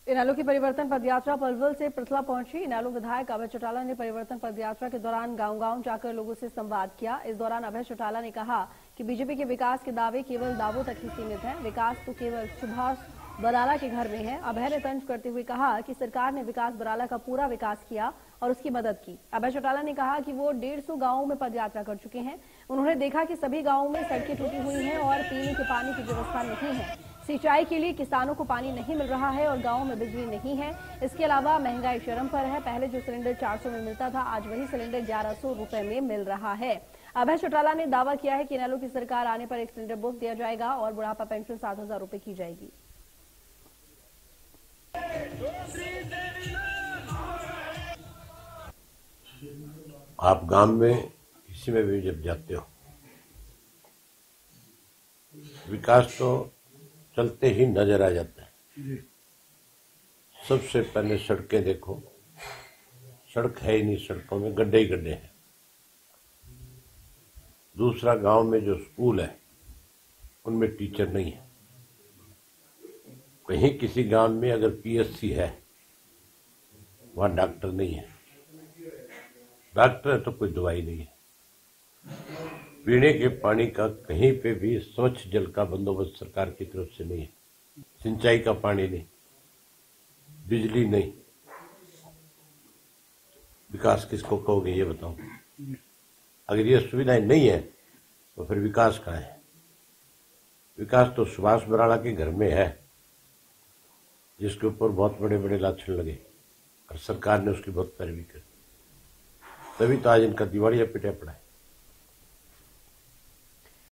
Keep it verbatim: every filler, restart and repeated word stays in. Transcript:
इनेलो की परिवर्तन पदयात्रा पलवल से पृथला पहुंची। इनेलो विधायक अभय चौटाला ने परिवर्तन पदयात्रा के दौरान गांव-गांव जाकर लोगों से संवाद किया। इस दौरान अभय चौटाला ने कहा कि बीजेपी के विकास के दावे केवल दावों तक ही सीमित हैं। विकास तो केवल सुभाष बराला के घर में है। अभय ने तंज करते हुए कहा कि सरकार ने विकास बराला का पूरा विकास किया और उसकी मदद की। अभय चौटाला ने कहा कि वो डेढ़ सौ गाँवों में पदयात्रा कर चुके हैं। उन्होंने देखा कि सभी गाँवों में सड़कें टूटी हुई हैं और पीने के पानी की व्यवस्था नहीं है। सिंचाई के लिए किसानों को पानी नहीं मिल रहा है और गांवों में बिजली नहीं है। इसके अलावा महंगाई चरम पर है। पहले जो सिलेंडर चार सौ में मिलता था, आज वही सिलेंडर ग्यारह सौ रुपए में मिल रहा है। अभय चौटाला ने दावा किया है कि इनेलो की सरकार आने पर एक सिलेंडर मुफ्त दिया जाएगा और बुढ़ापा पेंशन सात हजार रुपए की जाएगी। आप गांव में किसी में भी जब जाते हो, विकास तो चलते ही नजर आ जाता है। सबसे पहले सड़कें देखो, सड़क है ही नहीं, सड़कों में गड्ढे ही गड्ढे हैं। दूसरा, गांव में जो स्कूल है उनमें टीचर नहीं है। कहीं किसी गांव में अगर पीएससी है, वहां डॉक्टर नहीं है। डॉक्टर है तो कोई दवाई नहीं है। पीने के पानी का कहीं पे भी स्वच्छ जल का बंदोबस्त सरकार की तरफ से नहीं है। सिंचाई का पानी नहीं, बिजली नहीं। विकास किसको कहोगे ये बताओ। अगर ये सुविधाएं नहीं है तो फिर विकास कहाँ है? विकास तो सुभाष बराला के घर में है, जिसके ऊपर बहुत बड़े बड़े लाछन लगे और सरकार ने उसकी बहुत पैरवी की। तभी तो आज इनका दिवालिया पिटा पड़ा है।